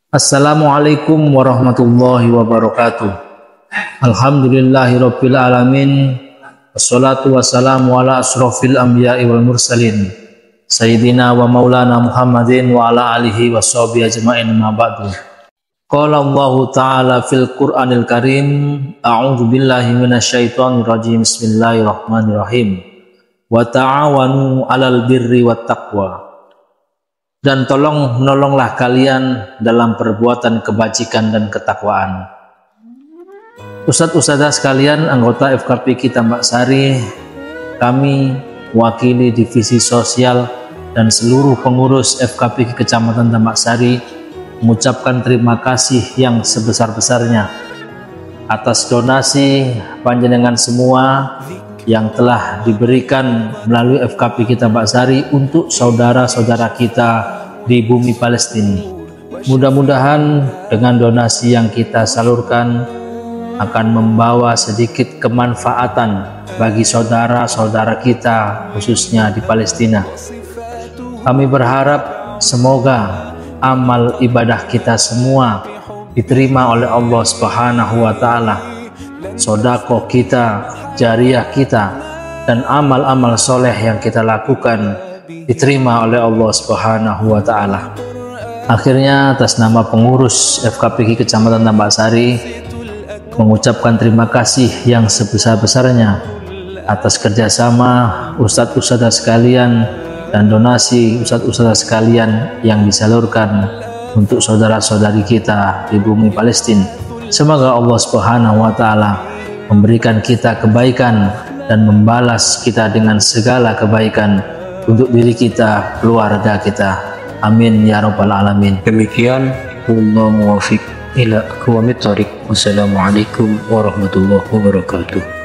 Assalamualaikum warahmatullahi wabarakatuh. Alhamdulillahirabbil alamin. Wassalatu wassalamu ala asrofil anbiya'i wal mursalin Sayyidina wa maulana Muhammadin wa ala alihi wa sahbihi ajma'in ma ba'du. Qala Allahu ta'ala fil Qur'anil Karim, a'udzu billahi minasyaitonir rajim. Bismillahirrahmanirrahim. Wa ta'awanu 'alal birri wat taqwa. Dan tolong menolonglah kalian dalam perbuatan kebajikan dan ketakwaan. Ustadz-ustadzah sekalian, anggota FKPI Tambak Sari, kami wakili divisi sosial dan seluruh pengurus FKPI Kecamatan Tambak Sari mengucapkan terima kasih yang sebesar-besarnya atas donasi panjenengan semua yang telah diberikan melalui FKPI Tambak Sari untuk saudara-saudara kita di bumi Palestina. Mudah-mudahan dengan donasi yang kita salurkan akan membawa sedikit kemanfaatan bagi saudara-saudara kita khususnya di Palestina. Kami berharap semoga amal ibadah kita semua diterima oleh Allah Subhanahu wa Ta'ala. Sedekah kita, jariah kita, dan amal-amal soleh yang kita lakukan diterima oleh Allah Subhanahu wa Ta'ala. Akhirnya atas nama pengurus FKPI Kecamatan Tambak Sari mengucapkan terima kasih yang sebesar-besarnya atas kerjasama ustadz-ustadzah sekalian dan donasi ustadz-ustadzah sekalian yang disalurkan untuk saudara-saudari kita di bumi Palestina. Semoga Allah Subhanahu wa Ta'ala memberikan kita kebaikan dan membalas kita dengan segala kebaikan untuk diri kita, keluarga kita. Amin ya rabbal alamin. Demikian, wallahu muwaffiq ila aqwamit thoriq. Wassalamualaikum warahmatullahi wabarakatuh.